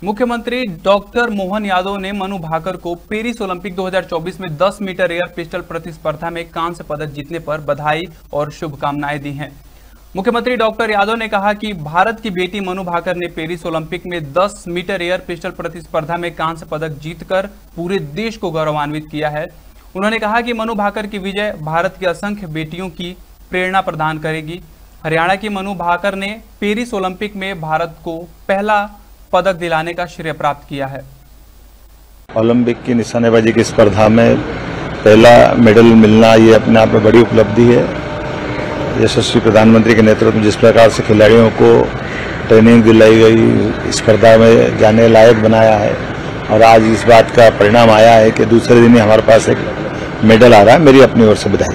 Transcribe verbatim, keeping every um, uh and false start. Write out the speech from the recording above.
मुख्यमंत्री डॉक्टर मोहन यादव ने मनु भाकर को पेरिस ओलंपिक दो हज़ार चौबीस में दस मीटर एयर पिस्टल प्रतिस्पर्धा में कांस्य पदक जीतने पर बधाई और शुभकामनाएं दी हैं। मुख्यमंत्री डॉक्टर यादव ने कहा कि भारत की बेटी मनु भाकर ने पेरिस ओलंपिक में दस मीटर एयर पिस्टल प्रतिस्पर्धा में कांस्य पदक जीतकर पूरे देश को गौरवान्वित किया है। उन्होंने कहा कि मनु भाकर की विजय भारत की असंख्य बेटियों की प्रेरणा प्रदान करेगी। हरियाणा की मनु भाकर ने पेरिस ओलंपिक में भारत को पहला पदक दिलाने का श्रेय प्राप्त किया है। ओलंपिक की निशानेबाजी की स्पर्धा में पहला मेडल मिलना ये अपने आप में बड़ी उपलब्धि है। यशस्वी प्रधानमंत्री के नेतृत्व में जिस प्रकार से खिलाड़ियों को ट्रेनिंग दिलाई गई, स्पर्धा में जाने लायक बनाया है और आज इस बात का परिणाम आया है कि दूसरे दिन ही हमारे पास एक मेडल आ रहा है। मेरी अपनी ओर से बधाई।